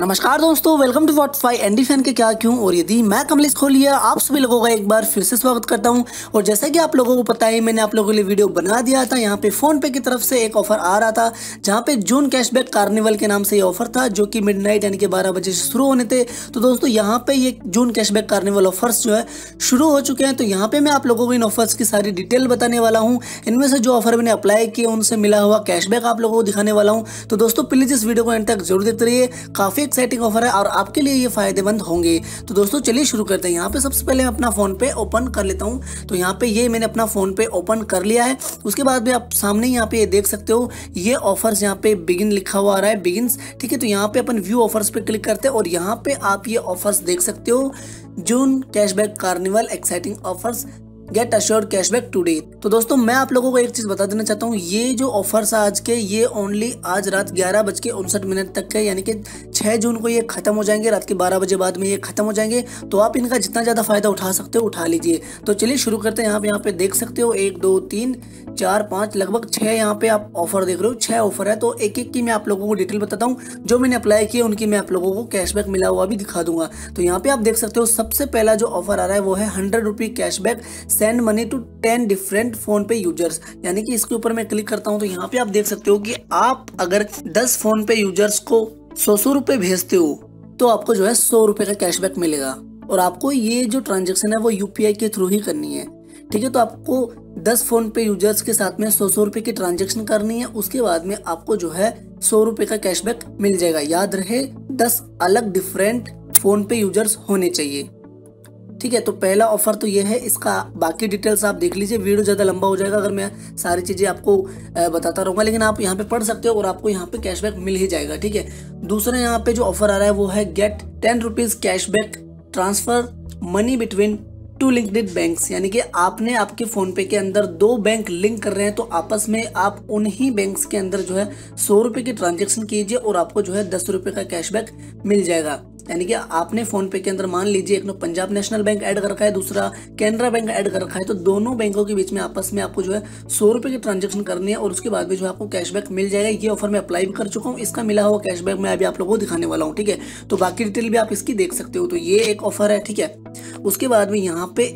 नमस्कार दोस्तों, welcome to Spotify एंडी फैन के क्या क्यों और यदि मैं कमलेश खोलिया आप सभी लोगों का एक बार फिर से स्वागत करता हूं। और जैसा कि आप लोगों को पता है, मैंने आप लोगों के लिए वीडियो बना दिया था। यहां पे फोन पे की तरफ से एक ऑफर आ रहा था, जहां पे जून कैशबैक कार्निवल के नाम से ये ऑफर था, जो कि मिडनाइट यानी कि 12 बजे से शुरू होने थे। तो दोस्तों यहाँ पे ये जून कैशबैक कार्निवल ऑफर्स जो है शुरू हो चुके हैं। तो यहाँ पे मैं आप लोगों को इन ऑफर्स की सारी डिटेल बताने वाला हूँ। इनमें से जो ऑफर मैंने अप्लाई किए उनसे मिला हुआ कैशबैक आप लोगों को दिखाने वाला हूँ। तो दोस्तों प्लीज इस वीडियो को एंड तक जरूर देखते रहिए, काफी एक्साइटिंग ऑफर है और आपके लिए ये फायदेमंद होंगे। तो दोस्तों चलिए शुरू करते हैं। यहाँ पे सबसे पहले मैं अपना फोन पे ओपन कर लेता हूँ। तो यहाँ पे ये मैंने अपना फोन पे ओपन कर लिया है। उसके बाद भी आप सामने यहाँ पे ये देख सकते हो, ये ऑफर्स यहाँ पे बिगिन लिखा हुआ आ रहा है, बिगिन्स। ठीक है, तो यहाँ पे अपन व्यू ऑफर्स पे क्लिक करते हैं और यहाँ पे आप ये ऑफर्स देख सकते हो, June cashback carnival exciting offers get assured cashback today. तो दोस्तों मैं आप लोगों को एक चीज बता देना चाहता हूँ, ये जो ऑफर्स आज के ये ओनली आज रात 11:59 तक के, यानी कि 6 जून को ये खत्म हो जाएंगे। रात के 12 बजे बाद में ये खत्म हो जाएंगे। तो आप इनका जितना ज्यादा फायदा उठा सकते हो उठा लीजिए। तो चलिए शुरू करते हैं। यहाँ पे देख सकते हो 1 2 3 4 5 लगभग 6 यहाँ पे आप ऑफर देख रहे हो। 6 ऑफर है, तो एक एक की मैं आप लोगों को डिटेल बताता हूँ। जो मैंने अप्लाई किया उनकी मैं आप लोगों को कैशबैक मिला हुआ भी दिखा दूंगा। तो यहाँ पे आप देख सकते हो, सबसे पहला जो ऑफर आ रहा है वो है 100 rupee cashback send money to 10 different PhonePe users. यानी कि इसके ऊपर मैं क्लिक करता हूं तो यहाँ पे आप देख सकते हो कि आप अगर 10 फोन पे यूजर्स को 100 रुपए भेजते हो तो आपको जो है 100 रुपए का कैशबैक मिलेगा। और आपको ये जो ट्रांजेक्शन है वो यूपीआई के थ्रू ही करनी है। ठीक है, तो आपको 10 फोन पे यूजर्स के साथ में 100 रुपए की ट्रांजेक्शन करनी है। उसके बाद में आपको जो है 100 रुपए का कैशबैक मिल जाएगा। याद रहे 10 अलग डिफरेंट फोन पे यूजर्स होने चाहिए। ठीक है, तो पहला ऑफर तो ये है। इसका बाकी डिटेल्स आप देख लीजिए, वीडियो ज़्यादा लंबा हो जाएगा अगर मैं सारी चीज़ें आपको बताता रहूँगा, लेकिन आप यहाँ पे पढ़ सकते हो और आपको यहाँ पे कैशबैक मिल ही जाएगा। ठीक है, दूसरा यहाँ पे जो ऑफर आ रहा है वो है get 10 rupees cashback transfer money between 2 linked banks. यानी कि आपने आपके फोन पे के अंदर 2 बैंक लिंक कर रहे हैं, तो आपस में आप उन्हीं बैंक्स के अंदर जो है 100 रुपए की ट्रांजेक्शन कीजिए और आपको जो है 10 रुपए का कैशबैक मिल जाएगा। यानी कि आपने फोन पे के अंदर मान लीजिए एक पंजाब नेशनल बैंक ऐड कर रखा है, दूसरा कैनरा बैंक ऐड कर रखा है, तो दोनों बैंकों के बीच में आपस में आपको जो है 100 रुपए की ट्रांजेक्शन करनी है और उसके बाद भी जो आपको कैशबैक मिल जाएगा। ये ऑफर मैं अप्लाई भी कर चुका हूँ, इसका मिला हुआ कैशबैक मैं अभी आप लोगों को दिखाने वाला हूँ। ठीक है, तो बाकी डिटेल भी आप इसकी देख सकते हो। तो ये एक ऑफर है। ठीक है, उसके बाद में यहाँ पे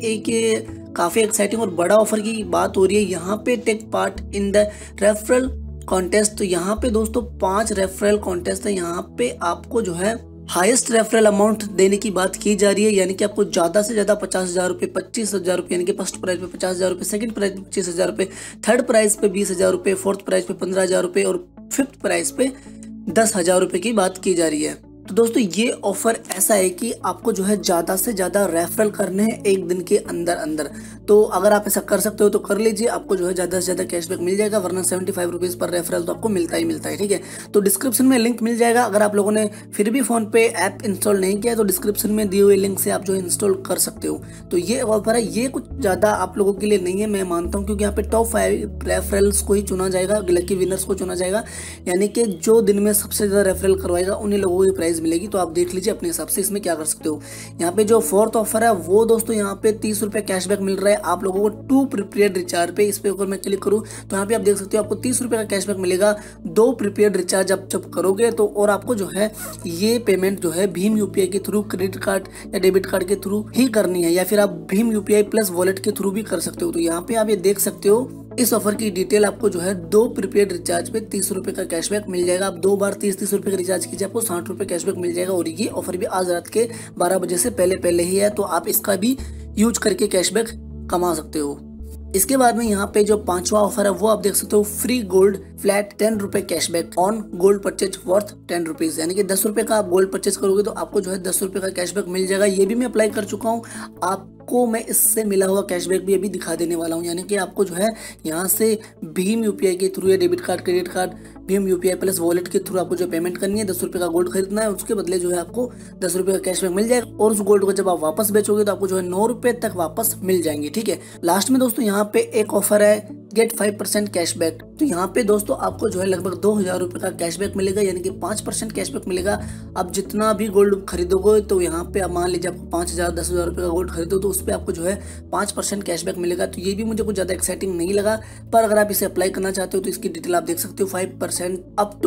एक काफी एक्साइटिंग और बड़ा ऑफर की बात हो रही है। यहाँ पे take part in the referral contest. तो यहाँ पे दोस्तों 5 रेफरल कॉन्टेस्ट है। यहाँ पे आपको जो है हाईएस्ट रेफरल अमाउंट देने की बात की जा रही है, यानी कि आपको ज्यादा से ज्यादा 50,000 रुपए, 25,000 रुपए, यानी कि फर्स्ट प्राइज पे 50,000 रुपए, सेकंड प्राइज पे 25,000 रुपए, थर्ड प्राइज पे 20,000 रुपए, फोर्थ प्राइज पे 15,000 रुपए और फिफ्थ प्राइज पे 10,000 रुपए की बात की जा रही है। तो दोस्तों ये ऑफर ऐसा है कि आपको जो है ज्यादा से ज्यादा रेफरल करने हैं एक दिन के अंदर अंदर। तो अगर आप ऐसा कर सकते हो तो कर लीजिए, आपको जो है ज्यादा से ज्यादा कैशबैक मिल जाएगा, वरना 75 रुपीज पर रेफरल तो आपको मिलता ही मिलता है। ठीक है, तो डिस्क्रिप्शन में लिंक मिल जाएगा। अगर आप लोगों ने फिर भी फोन पे ऐप इंस्टॉल नहीं किया तो डिस्क्रिप्शन में दिए हुए लिंक से आप जो है इंस्टॉल कर सकते हो। तो ये ऑफर है, ये कुछ ज्यादा आप लोगों के लिए नहीं है मैं मानता हूँ, क्योंकि यहाँ पे टॉप 5 रेफरल्स को ही चुना जाएगा, लकी विनर्स को चुना जाएगा। यानी कि जो दिन में सबसे ज्यादा रेफरल करवाएगा उन्हीं लोगों की प्राइस मिलेगी। तो आप देख लीजिए अपने हिसाब से इसमें क्या कर सकते हो। यहाँ पे जो फोर्थ ऑफर है वो दोस्तों यहाँ पे 30 रुपए कैशबैक मिल रहा है आप लोगों को 2 प्रीपेड रिचार्ज पे। इस पे अगर मैं क्लिक करूँ तो यहाँ पे आप देख सकते हो आपको 30 रुपए का कैशबैक मिलेगा 2 प्रीपेड रिचार्ज आप जब करोगे तो। और आपको जो है ये पेमेंट जो है भीम यूपीआई के थ्रू, क्रेडिट कार्ड या डेबिट कार्ड के थ्रू ही करनी है, या फिर आप भीम यूपीआई प्लस वॉलेट के थ्रू भी कर सकते हो। तो यहाँ पे आप ये देख सकते हो इस ऑफर की डिटेल। आपको जो है 2 प्रीपेड रिचार्ज पे 30 रुपए का कैशबैक मिल जाएगा। आप 2 बार 30 रुपए का रिचार्ज कीजिए, आपको 60 रुपए कैशबैक मिल जाएगा। और ये ऑफर भी आज रात के 12 बजे से पहले ही है, तो आप इसका भी यूज करके कैशबैक कमा सकते हो। इसके बाद में यहाँ पे जो 5वां ऑफर है वो आप देख सकते हो, फ्री गोल्ड फ्लैट 10 रुपए cashback on gold purchase worth 10 rupees. यानी कि 10 रुपए का आप गोल्ड परचेज करोगे तो आपको जो है 10 रुपए का कैशबैक मिल जाएगा। ये भी मैं अप्लाई कर चुका हूँ, आपको मैं इससे मिला हुआ कैशबैक भी अभी दिखा देने वाला हूँ। यानी कि आपको जो है यहाँ से भीम यूपीआई के थ्रू या डेबिट कार्ड, क्रेडिट कार्ड, भीम यूपीआई प्लस वॉलेट के थ्रू आपको जो पेमेंट करनी है, 10 रुपए का गोल्ड खरीदना है, उसके बदले जो है आपको 10 रुपए का कैशबैक मिल जाएगा। और उस गोल्ड को जब आप वापस बेचोगे तो आपको जो है 9 रुपए तक वापस मिल जाएंगे। ठीक है, लास्ट में दोस्तों यहाँ पे एक ऑफर है गेट 5% कैशबैक। तो यहाँ पे दोस्तों आपको जो है लगभग 2,000 रुपए का कैशबैक मिलेगा, यानी कि 5% कैशबैक मिलेगा। आप जितना भी गोल्ड खरीदोगे तो यहाँ पे आप मान लीजिए आपको 5,000 10,000 रुपए का गोल्ड खरीदो तो उस पर आपको जो है 5% कैशबैक मिलेगा। तो ये भी मुझे कुछ ज्यादा एक्साइटिंग नहीं लगा, पर अगर आप इसे अप्लाई करना चाहते हो तो इसकी डिटेल आप देख सकते हो। 5% up to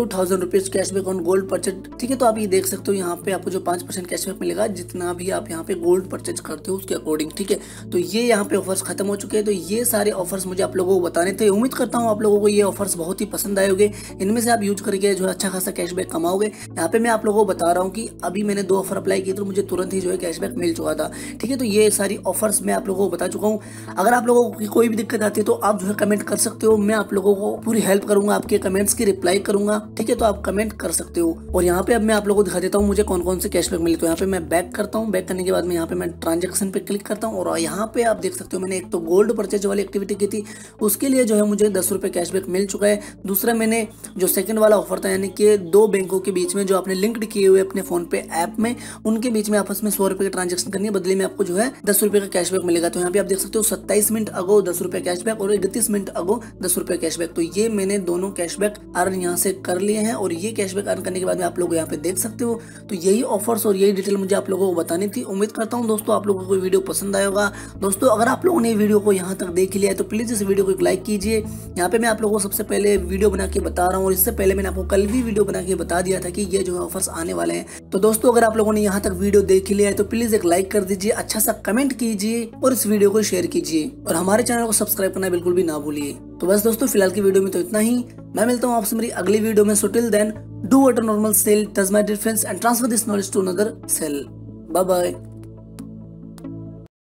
to 1000 rupees cashback on gold purchase. ठीक है, तो आप ये देख सकते हो यहाँ पे आपको जो 5% कैशबैक मिलेगा जितना भी आप यहाँ पे गोल्ड परचेज करते हो उसके अकॉर्डिंग। ठीक है, तो ये यहाँ पे ऑफर्स खत्म हो चुके हैं। तो ये सारे ऑफर्स मुझे आप लोगों को बताने थे। उम्मीद करता हूँ आप लोगों को ये ऑफर्स बहुत ही पसंद आए होंगे। इनमें से आप यूज करके जो है अच्छा खासा कैशबैक कमाओगे। यहाँ पे मैं आप लोगों को बता रहा हूँ कि अभी मैंने 2 ऑफर अप्लाई किए तो मुझे तुरंत ही जो है कैशबैक मिल चुका था। ठीक है, तो ये सारी ऑफर्स मैं आप लोगों को बता चुका हूँ। अगर आप लोगों को कोई भी दिक्कत आती है तो आप जो है कमेंट कर सकते हो। मैं आप लोगों को पूरी हेल्प करूंगा, आपके कमेंट्स की रिप्लाई करूंगा। ठीक है, तो आप कमेंट कर सकते हो। और यहाँ पे अब मैं आप लोगों को दिखा देता हूँ मुझे कौन कौन से कैशबैक मिले। तो यहाँ पे मैं बैक करता हूँ। बैक करने के बाद में यहाँ पे मैं ट्रांजेक्शन पे क्लिक करता हूँ और यहाँ पे आप देख सकते हो मैंने एक तो गोल्ड परचेज वाली एक्टिविटी की थी, उसके लिए जो है मुझे 10 रुपए कैशबैक मिल चुका है। दूसरा मैंने जो सेकंड वाला ऑफर था, यानी कि 2 बैंकों के बीच में जो आपने लिंक्ड किए हुए अपने फोन पे ऐप में, उनके बीच में आपस में 100 रुपए की ट्रांजेक्शन करनी है, बदले में आपको जो है 10 रुपए का कैशबैक मिलेगा। तो यहाँ पे आप देख सकते हो 27 मिनट अगो 10 रुपए कैशबैक और 31 मिनट अगो 10 रुपए कैशबैक। तो ये मैंने दोनों कैशबैक अर्न यहाँ से कर लिए हैं और ये कैशबैक अर्न करने के बाद में आप लोग यहाँ पे देख सकते हो। तो यही ऑफर्स और यही डिटेल मुझे आप लोगों को बतानी थी। उम्मीद करता हूँ दोस्तों आप लोगों को वीडियो पसंद आया होगा। दोस्तों अगर आप लोगों ने वीडियो को यहाँ तक देख लिया है तो प्लीज इस वीडियो को एक लाइक कीजिए। यहाँ पे मैं आप लोगों को सबसे पहले वीडियो बना के बता रहा हूँ और इससे पहले मैंने आपको कल भी वीडियो बना के बता दिया था कि ये जो है ऑफर्स आने वाले हैं। तो दोस्तों अगर आप लोगों ने यहाँ तक वीडियो देख लिया है तो प्लीज एक लाइक कर दीजिए, अच्छा सा कमेंट कीजिए और इस वीडियो को शेयर कीजिए और हमारे चैनल को सब्सक्राइब करना बिल्कुल भी ना भूलिए। तो बस दोस्तों फिलहाल की वीडियो में तो इतना ही। मैं मिलता हूँ आपसे मेरी अगली वीडियो में। So till then, do what a normal cell does my dear friends and transfer this knowledge to another cell. Bye bye.